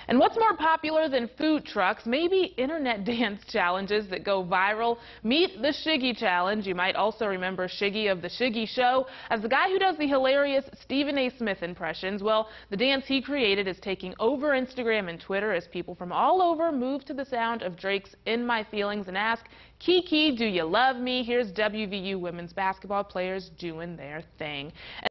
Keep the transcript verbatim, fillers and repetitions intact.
And what's more popular than food trucks? Maybe internet dance challenges that go viral. Meet the Shiggy challenge. You might also remember Shiggy of the Shiggy Show as the guy who does the hilarious Stephen A. Smith impressions. Well, the dance he created is taking over Instagram and Twitter as people from all over move to the sound of Drake's In My Feelings and ask, Kiki, do you love me? Here's W V U women's basketball players doing their thing.